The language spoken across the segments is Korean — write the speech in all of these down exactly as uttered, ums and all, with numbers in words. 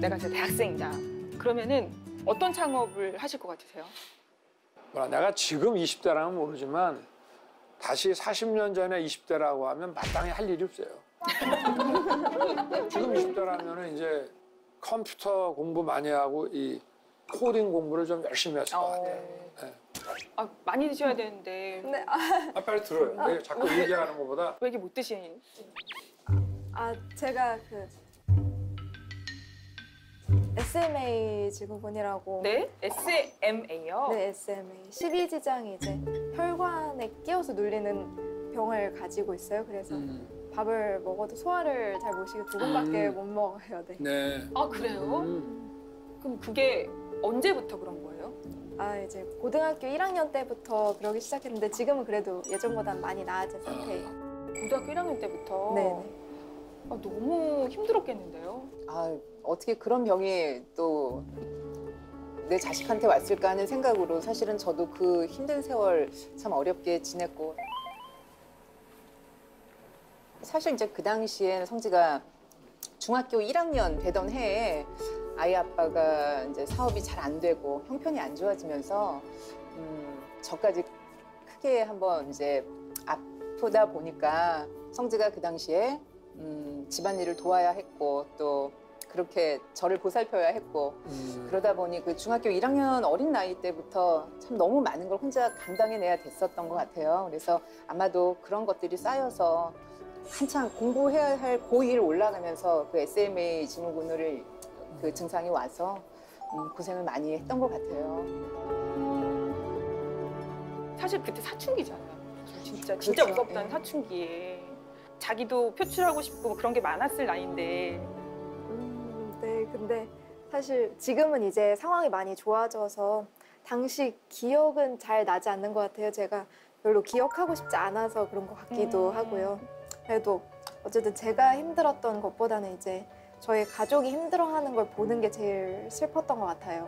내가 이제 대학생이다. 그러면은 어떤 창업을 하실 것 같으세요? 뭐라, 내가 지금 이십 대라면 모르지만 다시 사십 년 전에 이십 대라고 하면 마땅히 할 일이 없어요. 지금 이십 대라면 이제 컴퓨터 공부 많이 하고 이 코딩 공부를 좀 열심히 했을 것 같아요. 네. 아, 많이 드셔야 되는데 네. 아, 빨리 들어요. 왜 자꾸 얘기하는 것보다. 왜 이렇게 못 드시는지. 아, 제가 그 에스엠에이 증후군이라고. 네? 에스엠에이요? 네, 에스엠에이. 십이지장이 이제 혈관에 끼어서 눌리는 병을 가지고 있어요. 그래서 음. 밥을 먹어도 소화를 잘 못 시키고 두 번밖에 음. 못 먹어요. 네. 네. 아, 그래요? 음. 그럼 그게 언제부터 그런 거예요? 아, 이제 고등학교 일 학년 때부터 그러기 시작했는데 지금은 그래도 예전보다는 많이 나아진 상태예요. 고등학교 일 학년 때부터? 네네. 아, 너무 힘들었겠는데요? 아, 어떻게 그런 병이 또 내 자식한테 왔을까 하는 생각으로 사실은 저도 그 힘든 세월 참 어렵게 지냈고, 사실 이제 그 당시엔 성지가 중학교 일 학년 되던 해에 아이 아빠가 이제 사업이 잘 안 되고 형편이 안 좋아지면서 음, 저까지 크게 한번 이제 아프다 보니까 성지가 그 당시에 음, 집안일을 도와야 했고 또 그렇게 저를 보살펴야 했고 음. 그러다 보니 그 중학교 일 학년 어린 나이 때부터 참 너무 많은 걸 혼자 감당해내야 됐었던 것 같아요. 그래서 아마도 그런 것들이 쌓여서 한창 공부해야 할 고일 올라가면서 그 에스엠에이 증후군을 그 증상이 와서 음, 고생을 많이 했던 것 같아요. 사실 그때 사춘기잖아요. 진짜 진짜 그렇죠. 무섭다는 예. 사춘기에 자기도 표출하고 싶고 뭐 그런 게 많았을 나이인데. 음, 네, 근데 사실 지금은 이제 상황이 많이 좋아져서 당시 기억은 잘 나지 않는 것 같아요. 제가 별로 기억하고 싶지 않아서 그런 것 같기도 음. 하고요. 그래도 어쨌든 제가 힘들었던 것보다는 이제 저희 가족이 힘들어하는 걸 보는 게 제일 슬펐던 것 같아요.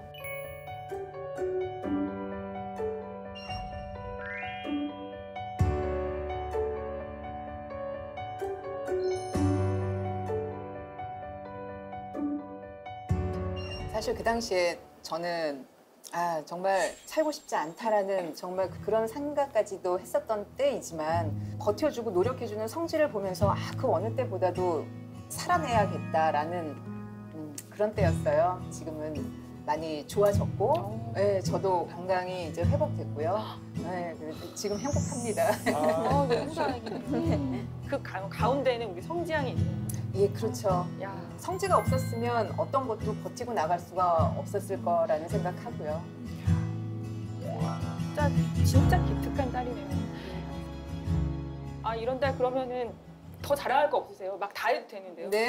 사실 그 당시에 저는 아 정말 살고 싶지 않다라는 정말 그런 생각까지도 했었던 때이지만 버텨주고 노력해주는 성질을 보면서 아 그 어느 때보다도 살아내야겠다라는 음, 그런 때였어요. 지금은 많이 좋아졌고, 네, 저도 건강이 이제 회복됐고요. 네, 그래서 지금 행복합니다. 아, 아, 너무 다행이네. 그 가, 가운데는 우리 성지양이 있는. 예, 그렇죠. 야, 성지가 없었으면 어떤 것도 버티고 나갈 수가 없었을 거라는 생각하고요. 진짜 진짜 기특한 딸이네요. 아, 이런 딸 그러면은 더 자랑할 거 없으세요? 막 다 해도 되는데요? 네.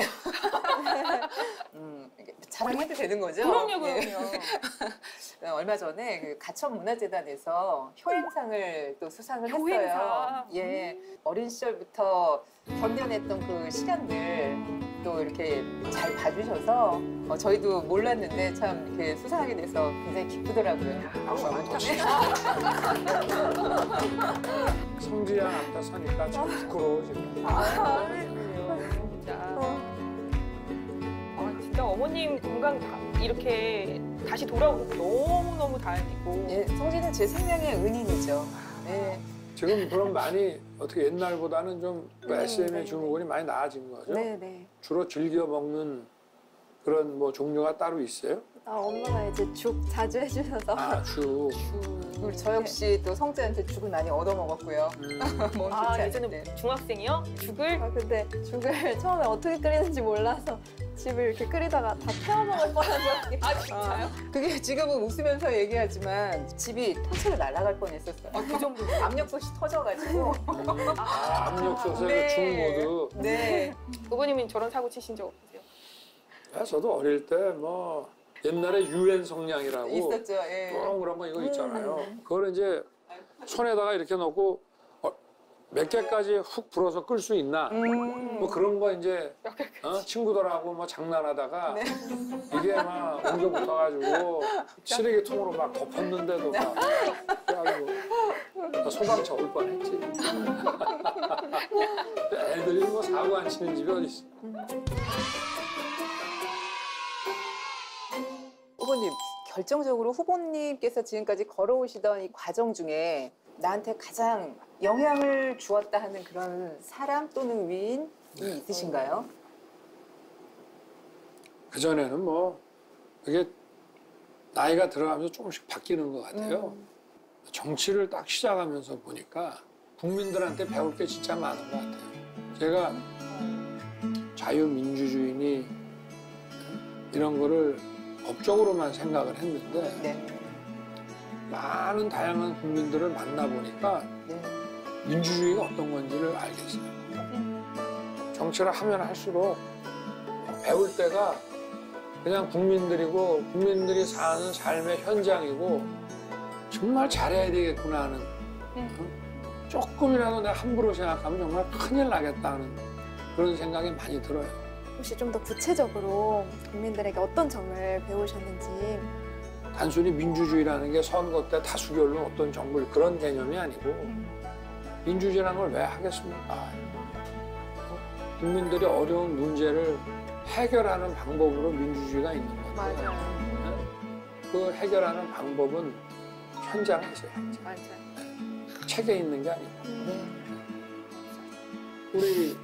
음, 자랑해도 되는 거죠? 그럼요, 예. 그럼요. 얼마 전에 그 가천문화재단에서 효행상을 또 수상을 효행상. 했어요. 예, 어린 시절부터 견뎌냈던 그 시간들 또 이렇게 잘 봐주셔서 어, 저희도 몰랐는데 참 이렇게 수상하게 돼서 굉장히 기쁘더라고요. 박수 한번 더 치죠. 성지양 앞에 서니까 참 부끄러워 지금. 아, 그럼요. 진짜. 아, 진짜 어머님 건강 다, 이렇게 다시 돌아오고 너무너무 다행이고. 예, 성진은 제 생명의 은인이죠. 예. 지금 그럼 많이 어떻게 옛날보다는 좀 네, 에스엠에이 네. 증후군이 많이 나아진 거죠? 네, 네. 주로 즐겨 먹는 그런 뭐 종류가 따로 있어요? 아, 엄마가 이제 죽 자주 해주셔서. 아, 주. 우리 저 역시 또 성재한테 죽을 많이 얻어먹었고요. 음. 몸 아, 좋지 않을 예전에 때. 중학생이요? 죽을? 아, 근데 죽을 처음에 어떻게 끓이는지 몰라서 집을 이렇게 끓이다가 다 태워먹을 뻔한 적이. 아, 진짜요? 그게 지금은 웃으면서 얘기하지만 집이 터치로 날아갈 뻔했었어요. 아, 그 정도. 압력솥이 터져가지고. 아, 압력솥에 네. 중모드. 네. 부모님은 저런 사고 치신 적 없으세요? 야, 저도 어릴 때 뭐 옛날에 유엔 성냥이라고 있었죠. 예. 동그란 거 이거 있잖아요. 그걸 이제 손에다가 이렇게 넣고 어, 몇 개까지 훅 불어서 끌 수 있나? 음. 뭐 그런 거 이제 어? 친구들하고 뭐 장난하다가 네. 이게 막 옮겨 붙어가지고 쓰레기통으로 막 덮었는데도 막 그래가지고 소방차 올 뻔했지. 애들이 뭐 사고 안 치는 집이 어디 있어? 결정적으로 후보님께서 지금까지 걸어오시던 이 과정 중에 나한테 가장 영향을 주었다 하는 그런 사람 또는 위인이 있으신가요? 그전에는 뭐 그게 나이가 들어가면서 조금씩 바뀌는 것 같아요. 음. 정치를 딱 시작하면서 보니까 국민들한테 배울 게 진짜 많은 것 같아요. 제가 자유민주주의니 이런 거를 법적으로만 생각을 했는데 네. 많은 다양한 국민들을 만나보니까 네. 민주주의가 어떤 건지를 알겠어요. 정치를 하면 할수록 배울 때가 그냥 국민들이고 국민들이 사는 삶의 현장이고 정말 잘해야 되겠구나 하는 어? 조금이라도 내가 함부로 생각하면 정말 큰일 나겠다는 그런 생각이 많이 들어요. 혹시 좀 더 구체적으로 국민들에게 어떤 점을 배우셨는지. 단순히 민주주의라는 게 선거 때 다수결로 어떤 정부를 그런 개념이 아니고 민주주의라는 걸 왜 하겠습니까? 어? 국민들이 어려운 문제를 해결하는 방법으로 민주주의가 있는 건데 맞아요. 네? 그 해결하는 방법은 현장에 있어요. 현장. 맞아요. 책에 있는 게 아니고 네. 우리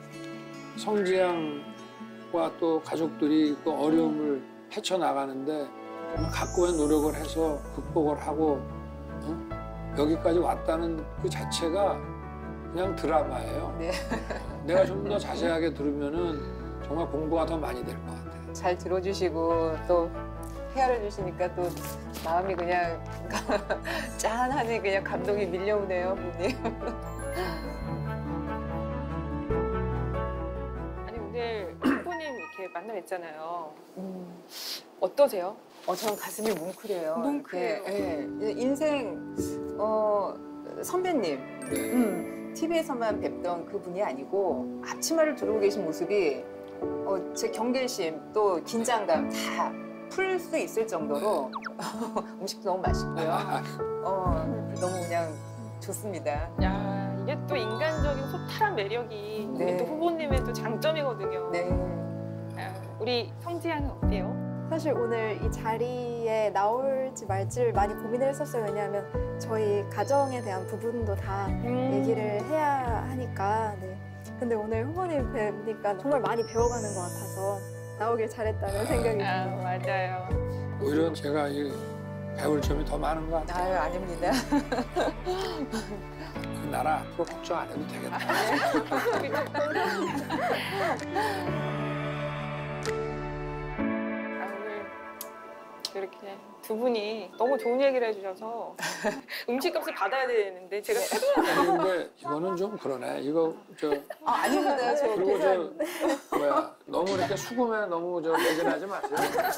성지양과 또 가족들이 그 어려움을 헤쳐나가는데 정말 각고의 노력을 해서 극복을 하고 어? 여기까지 왔다는 그 자체가 그냥 드라마예요. 네. 내가 좀 더 자세하게 들으면은 정말 공부가 더 많이 될 것 같아요. 잘 들어주시고 또 헤아려 주시니까 또 마음이 그냥 짠하니 그냥 감동이 밀려오네요, 후보님. 아니 오늘 후보님 이렇게 만나 뵀잖아요. 음. 어떠세요? 어, 저는 가슴이 뭉클해요. 뭉클해요. 이렇게, 예. 인생 어, 선배님, 네. 음, 티비에서만 뵙던 그분이 아니고 앞치마를 두르고 계신 모습이 어, 제 경계심 또 긴장감 다 풀 수 있을 정도로 음식도 너무 맛있고요. 어, 너무 그냥 좋습니다. 야 이게 또 인간적인 소탈한 매력이 네. 우리 또 후보님의 또 장점이거든요. 네. 아, 우리 성지양은 어때요? 사실 오늘 이 자리에 나올지 말지를 많이 고민을 했었어요. 왜냐하면 저희 가정에 대한 부분도 다 음. 얘기를 해야 하니까. 네. 근데 오늘 후보님 뵈니까 정말 많이 배워가는 것 같아서 나오길 잘했다는 생각이 아 들어요. 맞아요. 오히려 제가 이 배울 점이 더 많은 것 같아요. 아유, 아닙니다. 그 나라 앞으로 걱정 안 해도 되겠다. 아, 오늘 이렇게 두 분이 너무 좋은 얘기를 해주셔서 음식값을 받아야 되는데 제가 아니, 근데 이거는 좀 그러네. 이거 저 아, 아닙니다. 저 그리고 계산. 저 뭐야 너무 이렇게 수금에 너무 저 매진하지 마세요.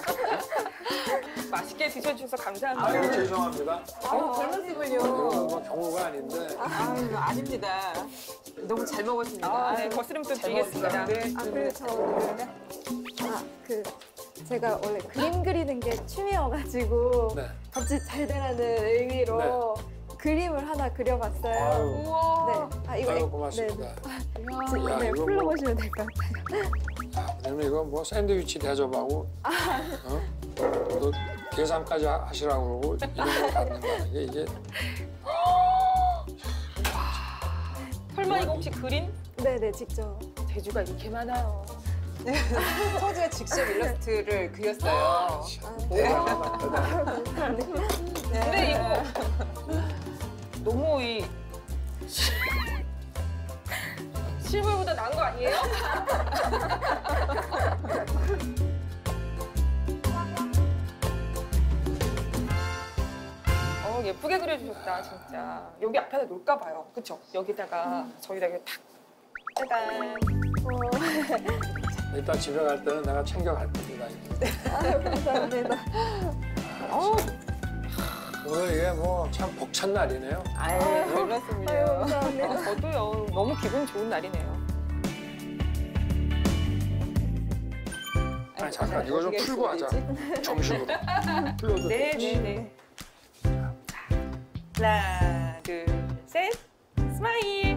맛있게 드셔주셔서 아유 감사합니다. 죄송합니다. 아유, 별 말씀을요. 이거 뭐 경우가 아닌데. 아유, 아닙니다. 너무 잘 먹었습니다. 아, 네, 거스름돈 잘 드리겠습니다. 먹었습니다. 아, 그리고 저 오늘 아, 그 제가 원래 그림 그리는 게 취미여가지고 네. 갑자기 잘 되라는 의미로 그림을 하나 그려봤어요. 아유, 우와. 네. 아, 이거 아유 액- 고맙습니다. 네, 지금 야, 네, 이거 풀로 뭐- 보시면 될 것 같아요. 아, 그러면 이거 뭐 샌드위치 대접하고 어? 또 계산까지 하- 하시라고 그러고 이런 거 받는 거 이게 이게 설마 이거 혹시 그림? 네네, 직접. 재주가 이렇게 많아요. 서지가 직접 일러스트를 그렸어요. 아, 네. 대단하다, 대단하다. 감사합니다. 근데 이거 너무 이 실물보다 나은 거 아니에요? 어 예쁘게 그려주셨다 진짜. 여기 앞에다 놓을까 봐요. 그쵸? 여기다가 저희다 이렇게 탁 짜잔. 어, 이따 집에 갈 때는 내가 챙겨갈 겁니다. 이거. 아유, 감사합니다. 어 오늘 이게 뭐 참 벅찬 날이네요. 아유, 아유, 별 말씀을요. 아유, 감사합니다. 어, 저도요. 너무 기분 좋은 날이네요. 아니 잠깐 이거 좀 어떻게 풀고 하자. 했어야지? 정식으로. 풀어도 네, 되지. 네, 네. 하나, 둘, 셋. 스마일.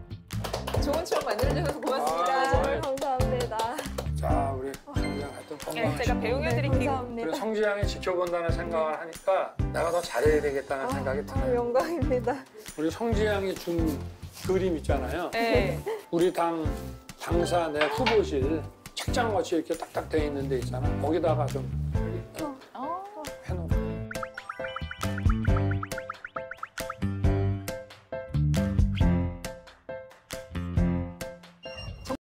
좋은 추억 만들어주셔서 고맙습니다. 아, 정말 감사합니다. 자 우리 그냥 하여튼 건강하시고. 제가 배웅해 네, 드릴게요. 감사합니다. 그리고 성지양이 지켜본다는 생각을 하니까 내가 더 잘해야 되겠다는 생각이 아, 드네요. 영광입니다. 우리 성지양이 준 그림 있잖아요. 네. 우리 당 당사 내 후보실 책장같이 이렇게 딱딱 돼 있는 데 있잖아. 거기다가 좀